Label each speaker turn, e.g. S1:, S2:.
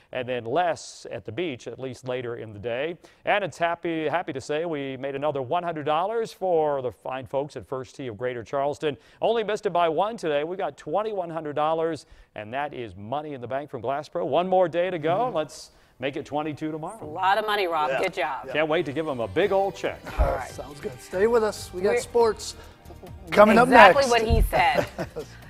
S1: and then less at the beach, at least later in the day. And it's happy to say we made another $100 for the fine folks at First Tee of Greater Charleston. Only missed it by one today. We got $2,100, and that is money in the bank from Glass Pro. One more day to go. Let's make it 22 tomorrow.
S2: A lot of money, Rob. Good job.
S1: Can't wait to give them a big old check.
S2: All right.
S3: Sounds good. Stay with us. We got sports coming up next.
S2: Exactly what he said.